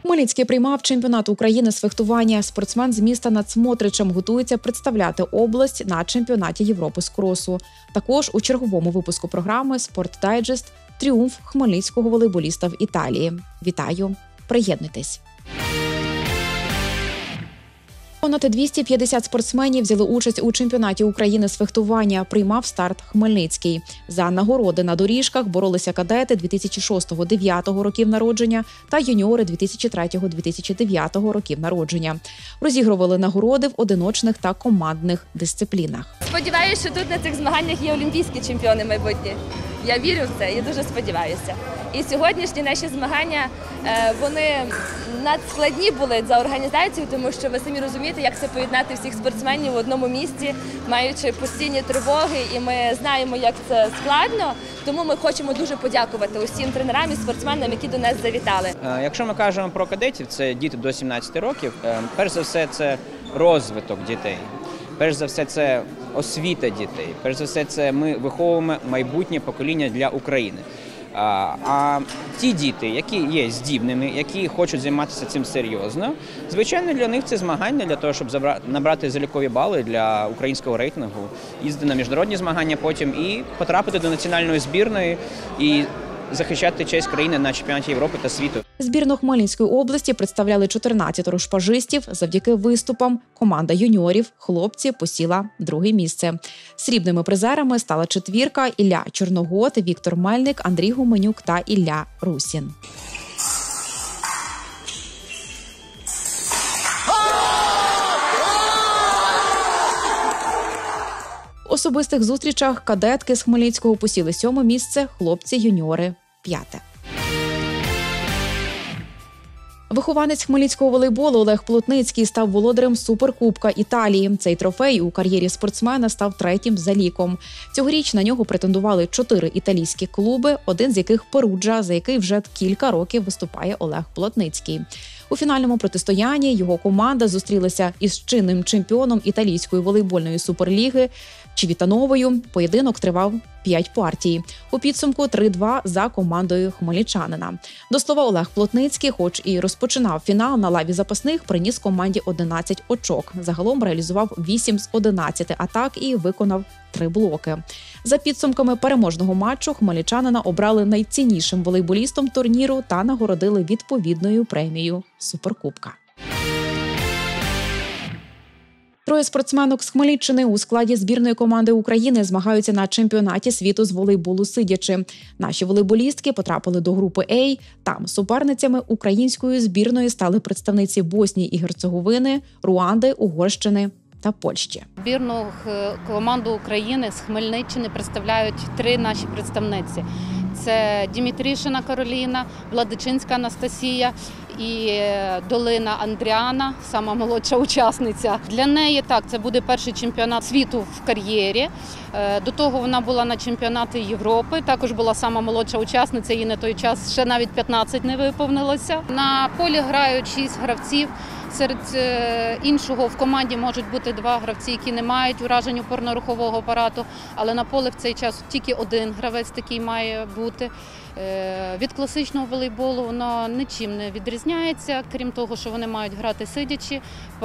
Хмельницький приймав чемпіонат України з фехтування. Спортсмен з міста над Смотричем готується представляти область на чемпіонаті Європи з кросу. Також у черговому випуску програми «Спортдайджест» тріумф хмельницького волейболіста в Італії. Вітаю! Приєднуйтесь! Понад 250 спортсменів взяли участь у чемпіонаті України з фехтування. Приймав старт Хмельницький. За нагороди на доріжках боролися кадети 2006-2009 років народження та юніори 2003-2009 років народження. Розігрували нагороди в одиночних та командних дисциплінах. Сподіваюся, що тут на цих змаганнях є олімпійські чемпіони майбутні. Я вірю в це, я дуже сподіваюся. І сьогоднішні наші змагання, вони надскладні були за організацію, тому що ви самі розумієте, як це поєднати всіх спортсменів в одному місці, маючи постійні тривоги, і ми знаємо, як це складно. Тому ми хочемо дуже подякувати усім тренерам і спортсменам, які до нас завітали. Якщо ми кажемо про кадетів, це діти до 17 років, перш за все це розвиток дітей. Перш за все, це освіта дітей. Перш за все, це ми виховуємо майбутнє покоління для України. А ті діти, які є здібними, які хочуть займатися цим серйозно, звичайно, для них це змагання для того, щоб набрати залікові бали для українського рейтингу, їздити на міжнародні змагання потім і потрапити до національної збірної і захищати честь країни на чемпіонаті Європи та світу. Збірну Хмельницької області представляли 14 шпажистів. Завдяки виступам команда юніорів хлопці посіла друге місце. Срібними призерами стала четвірка Ілля Чорногод, Віктор Мельник, Андрій Гуменюк та Ілля Русін. В особистих зустрічах кадетки з Хмельницького посіли 7 місце, хлопці-юніори – 5. Вихованець хмельницького волейболу Олег Плотницький став володарем Суперкубка Італії. Цей трофей у кар'єрі спортсмена став третім за ліком. Цьогоріч на нього претендували 4 італійські клуби, один з яких – Перуджа, за який вже кілька років виступає Олег Плотницький. У фінальному протистоянні його команда зустрілася із чинним чемпіоном італійської волейбольної суперліги Чивітановою. Поєдинок тривав 5 партій. У підсумку 3-2 за командою хмельничанина. До слова, Олег Плотницький, хоч і розпочинав фінал на лаві запасних, приніс команді 11 очок. Загалом реалізував 8 з 11 атак і виконав 3 блоки. За підсумками переможного матчу хмельничанина обрали найціннішим волейболістом турніру та нагородили відповідною премією Суперкубка. 3 спортсменок з Хмельниччини у складі збірної команди України змагаються на чемпіонаті світу з волейболу сидячи. Наші волейболістки потрапили до групи А. Там суперницями української збірної стали представниці Боснії і Герцеговини, Руанди, Угорщини та Польщі. Збірну команду України з Хмельниччини представляють 3 наші представниці. Це Дімітрішина Кароліна, Владичинська Анастасія і Долина Андріана, сама молодша учасниця. Для неї це буде перший чемпіонат світу в кар'єрі. До того вона була на чемпіонаті Європи, також була сама молодша учасниця, їй на той час ще навіть 15 не виповнилося. На полі грають 6 гравців. Серед іншого в команді можуть бути 2 гравці, які не мають уражень опорно-рухового апарату, але на поле в цей час тільки 1 гравець такий має бути. Від класичного волейболу воно нічим не відрізняється, крім того, що вони мають грати сидячи.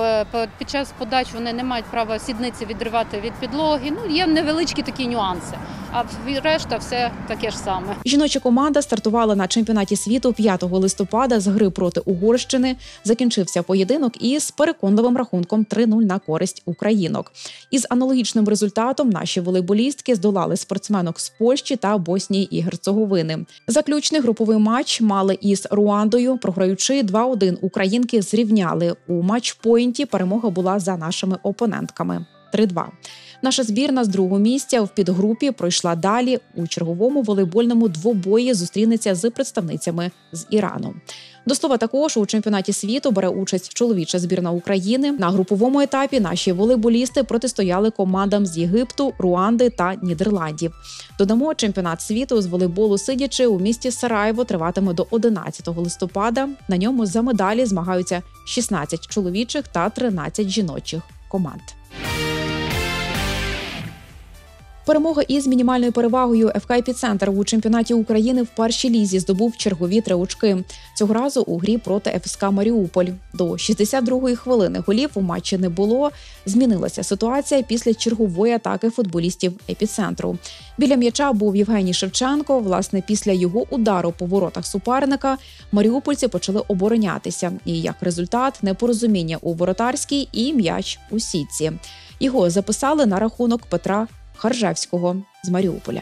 Під час подач вони не мають права сідниці відривати від підлоги. Є невеличкі такі нюанси, а решта все таке ж саме. Жіноча команда стартувала на чемпіонаті світу 5 листопада з гри проти Угорщини. Закінчився поєдинок із переконливим рахунком 3-0 на користь українок. Із аналогічним результатом наші волейболістки здолали спортсменок з Польщі та Боснії і Герцеговини. Заключний груповий матч мали із Руандою. Програючи 2-1, українки зрівняли. У матчпойнті перемога була за нашими опонентками – 3-2. Наша збірна з другого місця в підгрупі пройшла далі. У черговому волейбольному двобої зустрінеться з представницями з Ірану. До слова, також у чемпіонаті світу бере участь чоловіча збірна України. На груповому етапі наші волейболісти протистояли командам з Єгипту, Руанди та Нідерландів. Додамо, чемпіонат світу з волейболу сидячи у місті Сараєво триватиме до 11 листопада. На ньому за медалі змагаються 16 чоловічих та 13 жіночих команд. Перемога із мінімальною перевагою ФК «Епіцентр» у чемпіонаті України в першій лізі здобув чергові 3 очки. Цього разу у грі проти ФСК «Маріуполь». До 62-ї хвилини голів у матчі не було. Змінилася ситуація після чергової атаки футболістів «Епіцентру». Біля м'яча був Євгеній Шевченко. Власне, після його удару по воротах суперника маріупольці почали оборонятися. І як результат – непорозуміння у воротарській і м'яч у сітці. Його записали на рахунок Петра Харжевського з Маріуполя.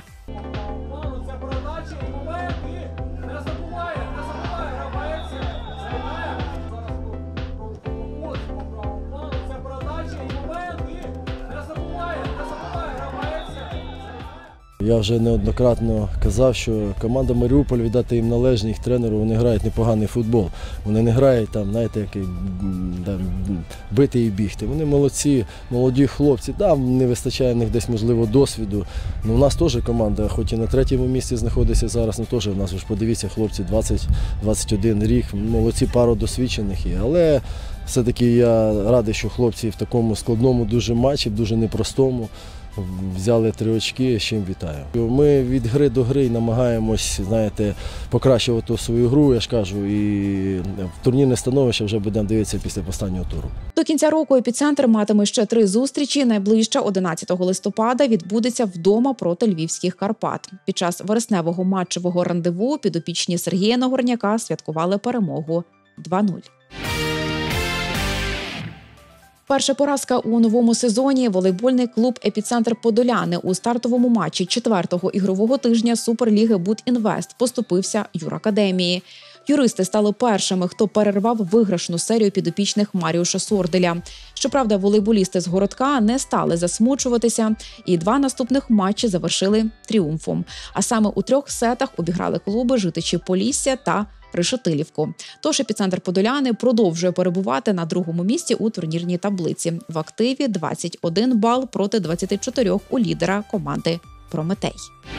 Я вже неоднократно казав, що команда Маріуполь, віддати їм належне, їх тренеру, вони грають непоганий футбол. Вони не грають там, знаєте, як бити і бігти. Вони молодці, молоді хлопці. Да, не вистачає в них десь, можливо, досвіду. У нас теж команда, хоч і на 3-му місці знаходиться зараз, але теж у нас, ж подивіться, хлопці 20-21 рік, молодці, пару досвідчених є. Але все-таки я радий, що хлопці в такому складному дуже матчі, дуже непростому, взяли 3 очки, з чим вітаю. Ми від гри до гри намагаємось, знаєте, покращувати свою гру, я ж кажу, і в турнірне становище вже будемо дивитися після останнього туру. До кінця року «Епіцентр» матиме ще 3 зустрічі. Найближча 11 листопада відбудеться вдома проти Львівських Карпат. Під час вересневого матчевого рандеву підопічні Сергія Нагорняка святкували перемогу 2-0. Перша поразка у новому сезоні. Волейбольний клуб «Епіцентр» Подоляни у стартовому матчі 4-го ігрового тижня Суперліги «Будінвест» поступився Юракадемії. Юристи стали першими, хто перервав виграшну серію підопічних Маріуша Сорделя. Щоправда, волейболісти з городка не стали засмучуватися і 2 наступних матчі завершили тріумфом. А саме у 3 сетах обіграли клуби Житичі Полісся та Решетилівку. Тож «Епіцентр» Подоляни продовжує перебувати на 2-му місці у турнірній таблиці. В активі 21 бал проти 24 у лідера команди «Прометей».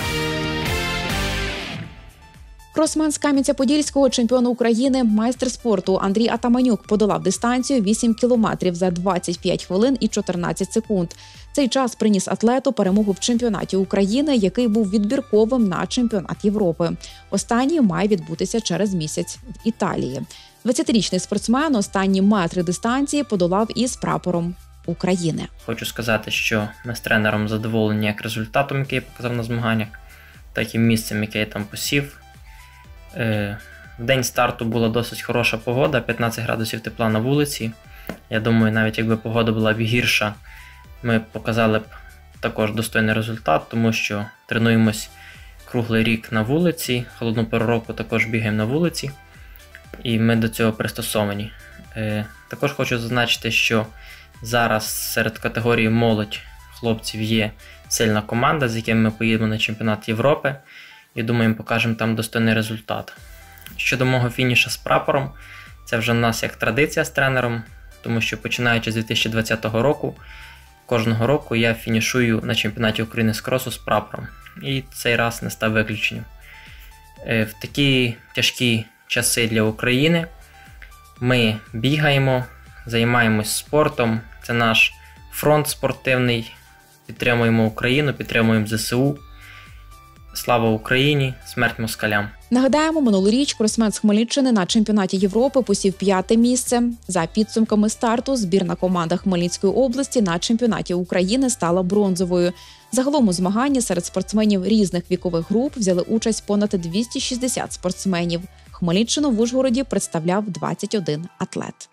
Кросмен з Кам'янця-Подільського, чемпіон України, майстер спорту Андрій Атаманюк подолав дистанцію 8 кілометрів за 25 хвилин і 14 секунд. Цей час приніс атлету перемогу в чемпіонаті України, який був відбірковим на чемпіонат Європи. Останній має відбутися через місяць в Італії. 20-річний спортсмен останні метри дистанції подолав із прапором України. Хочу сказати, що ми з тренером задоволені як результатом, який я показав на змаганнях, так і місцем, яке я там посів. В день старту була досить хороша погода, 15 градусів тепла на вулиці. Я думаю, навіть якби погода була б гірша, ми показали б також достойний результат, тому що тренуємось круглий рік на вулиці, холодну пору року також бігаємо на вулиці, і ми до цього пристосовані. Також хочу зазначити, що зараз серед категорії молодь хлопців є сильна команда, з якими ми поїдемо на чемпіонат Європи. І думаю, покажемо там достойний результат. Щодо мого фініша з прапором, це вже в нас як традиція з тренером, тому що починаючи з 2020 року, кожного року я фінішую на чемпіонаті України з кросу з прапором. І цей раз не став виключенням. В такі тяжкі часи для України ми бігаємо, займаємось спортом, це наш фронт спортивний, підтримуємо Україну, підтримуємо ЗСУ. Слава Україні! Смерть москалям! Нагадаємо, минулоріч кросмен з Хмельниччини на чемпіонаті Європи посів 5-те місце. За підсумками старту збірна команда Хмельницької області на чемпіонаті України стала бронзовою. Загалом у змаганні серед спортсменів різних вікових груп взяли участь понад 260 спортсменів. Хмельниччину в Ужгороді представляв 21 атлет.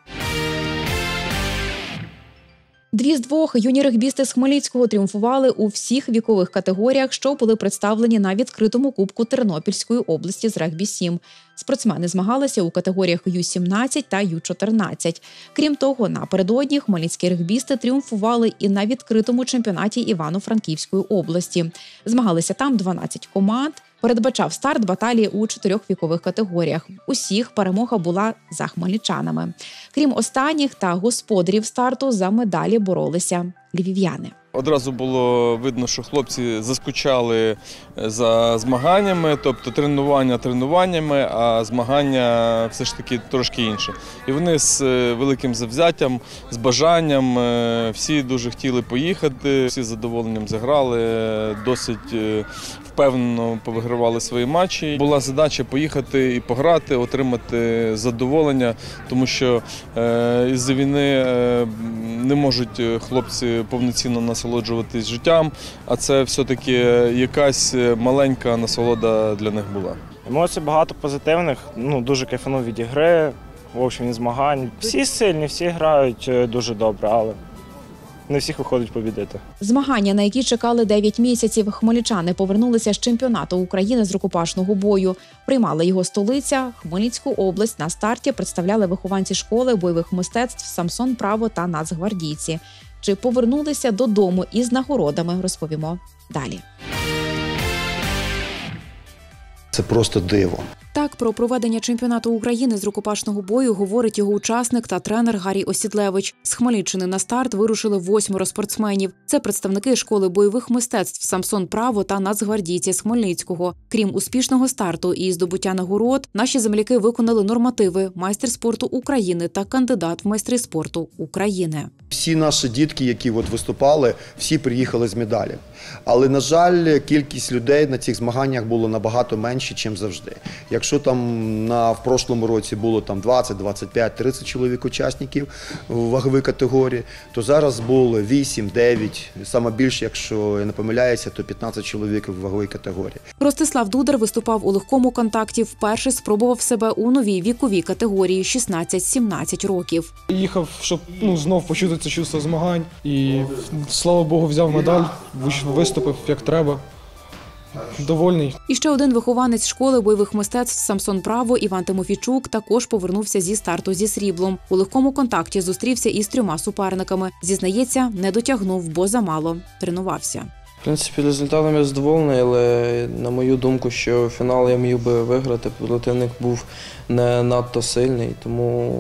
2 з 2 юні регбісти з Хмельницького тріумфували у всіх вікових категоріях, що були представлені на відкритому кубку Тернопільської області з регбі-7. Спортсмени змагалися у категоріях Ю-17 та Ю-14. Крім того, напередодні хмельницькі регбісти тріумфували і на відкритому чемпіонаті Івано-Франківської області. Змагалися там 12 команд. Передбачав старт баталії у 4 вікових категоріях. Усіх перемога була за хмельничанами. Крім останніх та господарів старту, за медалі боролися львів'яни. Одразу було видно, що хлопці заскучали за змаганнями, тобто тренування тренуваннями, а змагання все ж таки трошки інше. І вони з великим завзяттям, з бажанням, всі дуже хотіли поїхати, всі з задоволенням зіграли, досить впевнено повигравали свої матчі. Була задача поїхати і пограти, отримати задоволення, тому що із-за війни не можуть хлопці повноцінно насолоджуватись життям, а це все-таки якась маленька насолода для них була. Емоцій багато позитивних, дуже кайфанув від ігри, в общем, від змагань. Всі сильні, всі грають дуже добре, але не всіх виходить побідити. Змагання, на які чекали 9 місяців, хмельничани повернулися з чемпіонату України з рукопашного бою. Приймала його столиця, Хмельницьку область. На старті представляли вихованці школи бойових мистецтв «Самсон Право» та нацгвардійці. Чи повернулися додому із нагородами, розповімо далі. Це просто диво. Так, про проведення чемпіонату України з рукопашного бою говорить його учасник та тренер Гарій Осідлевич. З Хмельниччини на старт вирушили 8 спортсменів. Це представники школи бойових мистецтв «Самсон Право» та нацгвардійці з Хмельницького. Крім успішного старту і здобуття нагород, наші земляки виконали нормативи майстер спорту України та кандидат в майстри спорту України. Всі наші дітки, які виступали, всі приїхали з медалі. Але, на жаль, кількість людей на цих змаганнях було набагато менше, ніж завжди. Якщо в прошлому році було 20, 25, 30 чоловік учасників в ваговій категорії, то зараз було 8, 9, саме більше, якщо я не помиляюся, то 15 чоловік в ваговій категорії. Ростислав Дудар виступав у легкому контакті, вперше спробував себе у новій віковій категорії 16-17 років. Їхав, щоб знов почути це чувство змагань і, слава Богу, взяв медаль, виступив як треба. Довольний. І ще один вихованець школи бойових мистецтв «Самсон Право» Іван Тимофійчук також повернувся зі старту зі сріблом. У легкому контакті зустрівся із 3 суперниками. Зізнається, не дотягнув, бо замало тренувався. В принципі, результатом я задоволений, але на мою думку, що фінал я міг би виграти. Противник був не надто сильний, тому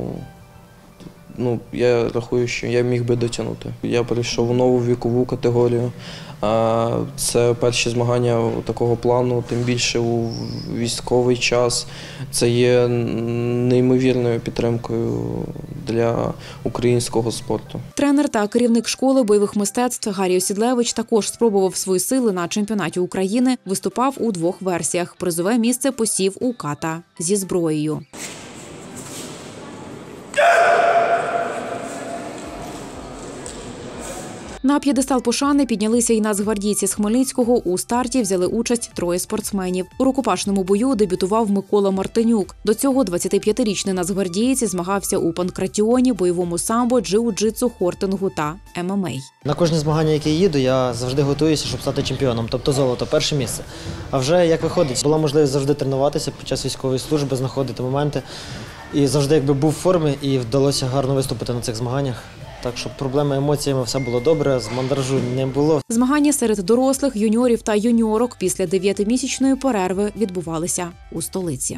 я рахую, що я міг би дотягнути. Я перейшов у нову вікову категорію. Це перші змагання такого плану, тим більше у військовий час. Це є неймовірною підтримкою для українського спорту. Тренер та керівник школи бойових мистецтв Гарій Осідлевич також спробував свої сили на чемпіонаті України. Виступав у 2 версіях. Призове місце посів у ката зі зброєю. На п'єдестал пошани піднялися й нацгвардійці з Хмельницького. У старті взяли участь 3 спортсменів. У рукопашному бою дебютував Микола Мартинюк. До цього 25-річний нацгвардієць змагався у панкратіоні, бойовому самбо, джиу-джитсу, хортингу та ММА. На кожні змагання, які їду, я завжди готуюся, щоб стати чемпіоном, тобто золото, перше місце. А вже, як виходить, була можливість завжди тренуватися під час військової служби, знаходити моменти. І завжди був в формі і вдалося гарно виступити на цих змаганнях. Так що проблеми емоціями все було добре, з мандражу не було. Змагання серед дорослих, юніорів та юніорок після 9-місячної перерви відбувалися у столиці.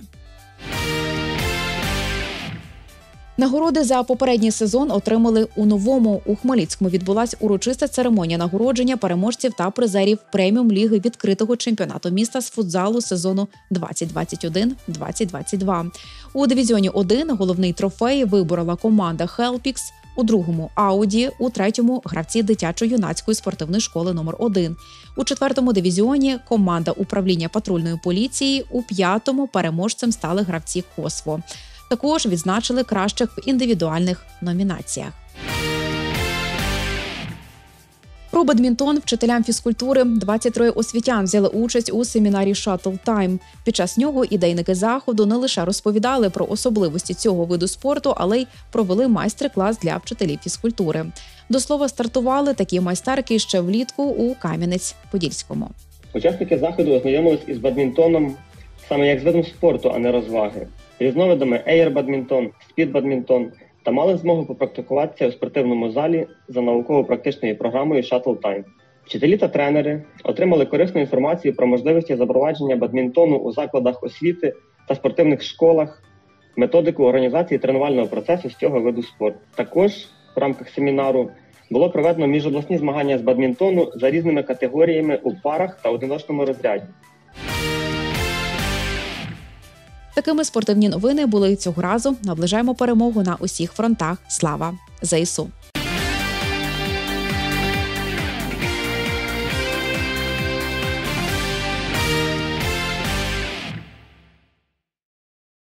Нагороди за попередній сезон отримали у новому. У Хмельницькому відбулась урочиста церемонія нагородження переможців та призерів преміум-ліги відкритого чемпіонату міста з футзалу сезону 2021-2022. У дивізіоні 1 головний трофей виборола команда «Хелпікс», у другому – «Ауді», у третьому – гравці дитячо-юнацької спортивної школи номер 1. У 4-му дивізіоні – команда управління патрульної поліції, у 5-му переможцем стали гравці «Косво». Також відзначили кращих в індивідуальних номінаціях. Про бадмінтон вчителям фізкультури 23 освітян взяли участь у семінарі «Шаттл Тайм». Під час нього ідейники заходу не лише розповідали про особливості цього виду спорту, але й провели майстер-клас для вчителів фізкультури. До слова, стартували такі майстерки ще влітку у Кам'янець-Подільському. Учасники заходу ознайомились із бадмінтоном саме як з видом спорту, а не розваги. Різновидами ейр-бадмінтон, спід-бадмінтон та мали змогу попрактикуватися у спортивному залі за науково-практичною програмою «Шаттл Тайм». Вчителі та тренери отримали корисну інформацію про можливості запровадження бадмінтону у закладах освіти та спортивних школах, методику організації тренувального процесу з цього виду спорту. Також в рамках семінару було проведено міжобласні змагання з бадмінтону за різними категоріями у парах та одиночному розряді. Такими спортивні новини були цього разу. Наближаємо перемогу на усіх фронтах. Слава ЗСУ!